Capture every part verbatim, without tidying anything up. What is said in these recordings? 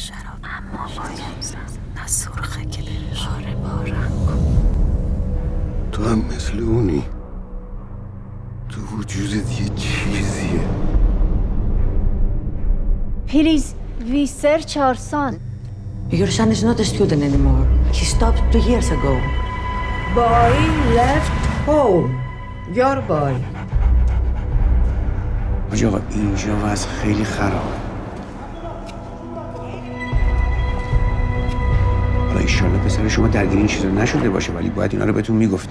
شراب اما باید نه سرخه که بره با رنگ. تو هم مثل اونی. تو وجودت یه چیزیه. Please, we search our son. Your son is not a student anymore. He stopped two years ago. Boy left home. Your boy. حاج آقا اینجا وضع خیلی خرابه. حالا ایشالله پسر شما درگیر این چیزا نشده باشه، ولی باید اینا رو بهتون میگفتن.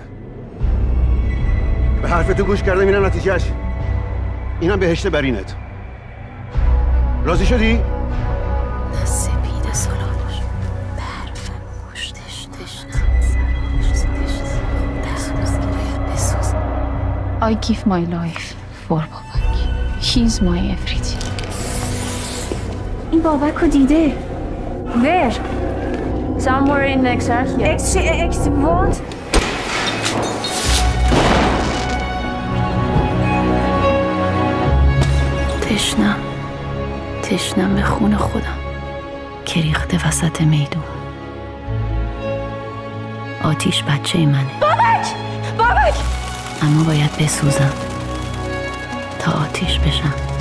به حرف تو گوش کردم، اینم نتیجهش. اینم بهشت برینت. راضی شدی؟ نه سپید سالانش برف مشتش تشنم سراش تشنم دست باید بسوز. I give my life for بابک. He's my everything. این بابک رو دیده. Where? Somewhere in Exarchia. Ex ex what? تشنم تشنم به خون خودم که ریخته وسط میدون. آتیش بچه منه. بابک! بابک! اما باید بسوزم تا آتیش بشم.